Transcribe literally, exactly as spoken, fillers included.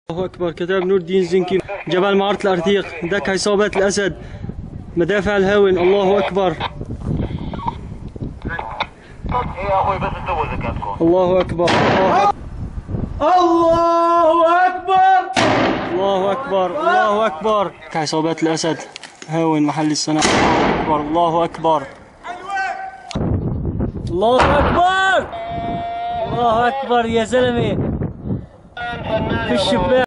الله اكبر. كتاب نور الدين زنكي. جبل معاة الارتيق. دك عصابات الاسد. مدافع الهاون. الله اكبر. الله اكبر. الله اكبر. الله اكبر. الله اكبر. عصابات الاسد. هاون محل الصناعة. الله اكبر. الله اكبر. الله اكبر يا زلمه. في الشباك.